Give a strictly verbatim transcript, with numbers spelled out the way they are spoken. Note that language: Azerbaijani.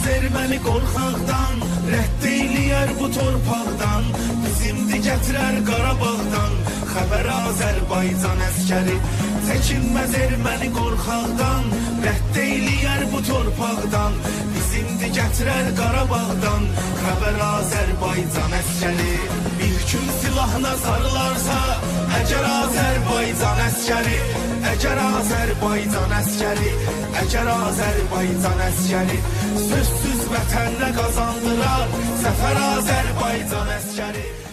Çəkinməz erməni qorxaqdan, rədd eyləyər bu torpaqdan. Bizimdi gətirər Qarabağdan, xəbər Azərbaycan əskəri. Çəkinməz erməni qorxaqdan, rədd eyləyər bu torpaqdan. Bizimdi gətirər Qarabağdan, xəbər Azərbaycan əskəri. Bir gün silahına sarılarsa, əgər Azərbaycan əskəri, əgər Azərbaycan əskəri, əgər Azərbaycan əskəri, sözsüz vətənə qazandırar, zəfər Azərbaycan əskəri.